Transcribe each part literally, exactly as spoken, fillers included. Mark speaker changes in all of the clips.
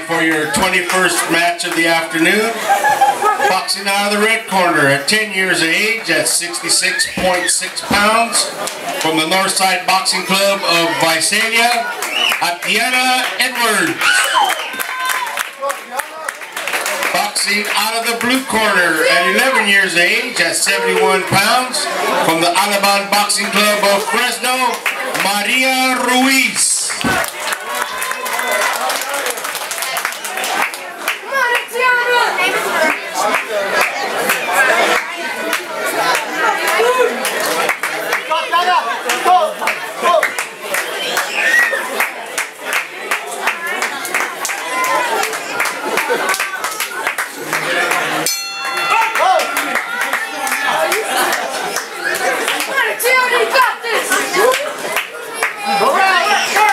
Speaker 1: for your twenty-first match of the afternoon. Boxing out of the red corner at ten years of age at sixty-six point six pounds from the Northside Boxing Club of Visalia, Atiana Edwards. Boxing out of the blue corner at eleven years of age at seventy-one pounds from the Aleman Boxing Club of Fresno, Ruiz.
Speaker 2: Atiana, you got this! All right.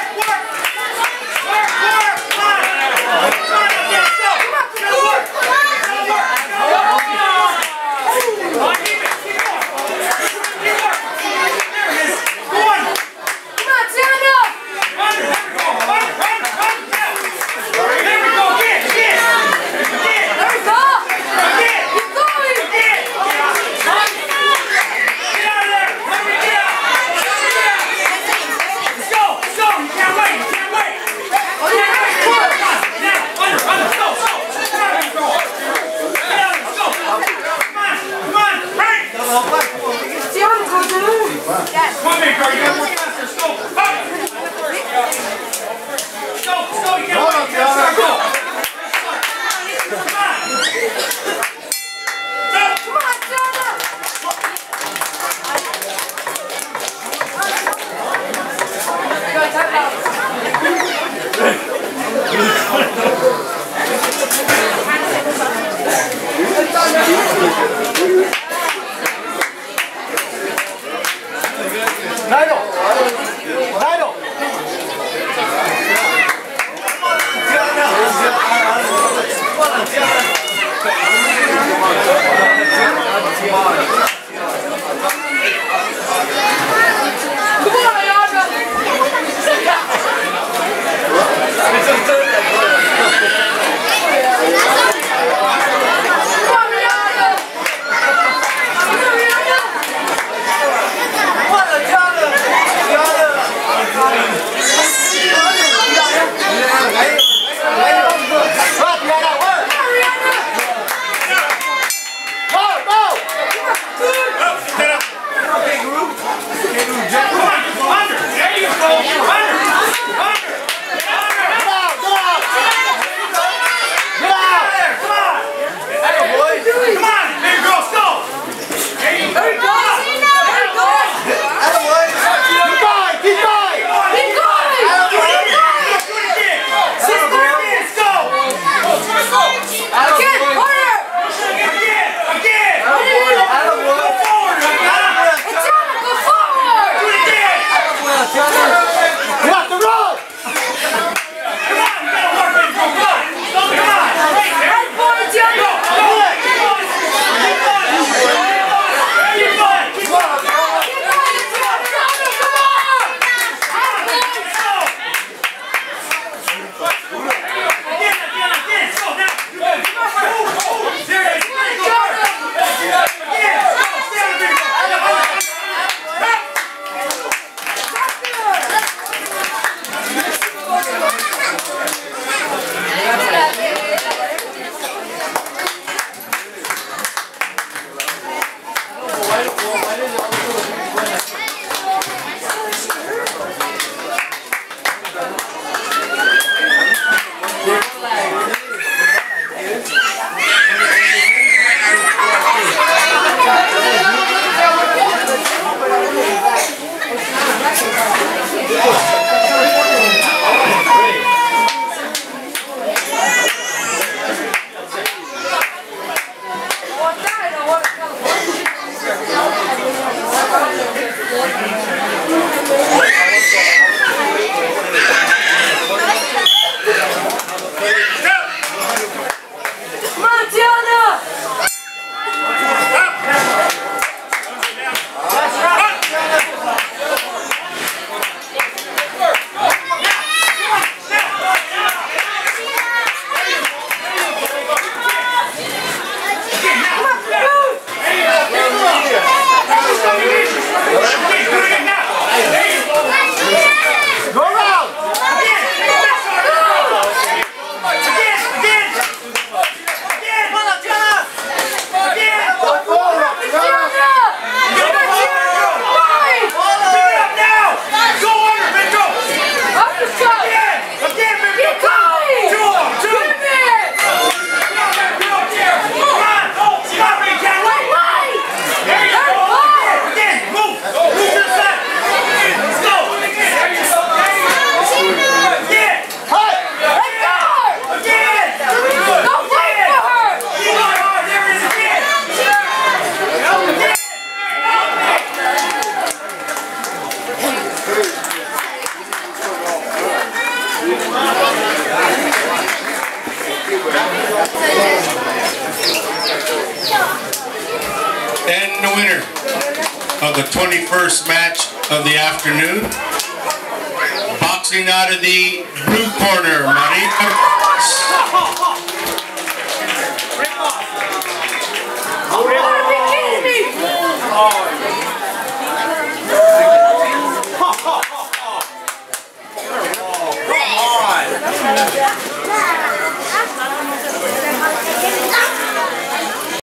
Speaker 1: And the winner of the twenty-first match of the afternoon, boxing out of the blue corner, Maria